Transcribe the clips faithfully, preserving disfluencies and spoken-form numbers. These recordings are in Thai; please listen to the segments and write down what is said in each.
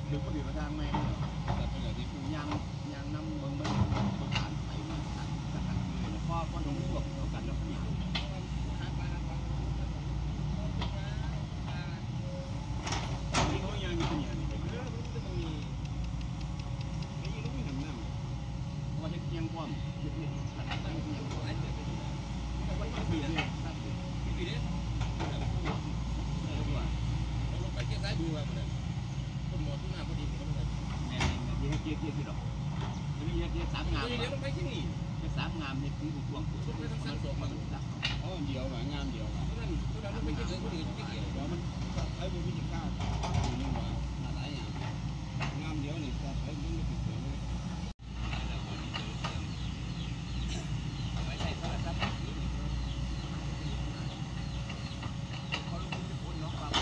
ดึกก็ดีมาทางแม่แต่เป็นอย่างที่คือยางยางน้ำเบิ้งเบิ้งเบิ้งผ่านไปมาผ่านกันทางเลยพ่อพ่อตรงพวกเอากันแล้วขยันนี่เขายังมีตัวอย่างนี่เออมันจะต้องมีไอ้ยี่ลูกไม่ทำน้ำว่าจะเกียงความยึดยึดหลักตั้งเกียงความไอ้เกิดเป็นแต่ว่าต้องมีเนี่ยครับมีปีนี้ไปเกียงซ้ายดูว่ามันเนี่ยคนหมดทุกหน้าพอดีหมดเลยแม่เกียงเกียงเกียงที่ดอกนี่เกียงสามงามเดี๋ยวต้องไปที่นี่เกียงสามงามเนี่ยคือช่วงช่วงทั้งสามสองมันตัดอ๋อเดียวหน่อยงามเดียวเพราะนั้นเพราะนั้นต้องไปเกียงเลยพอดีที่เกียงเพราะมันไอ้บุญวิจิตรก้าวนี่ว่าหน้าไหนอย่างงามเดียวนี่จะไอ้บุญไม่ติดเลยไม่ใช่โทรศัพท์เขาลงทุนจะพ้นน้องครับ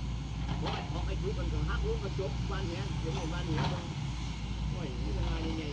จบบ้านเนี้ยเดี๋ยวบ้านเนี้ยต้องโอ้ยนี่เป็นงานยังไง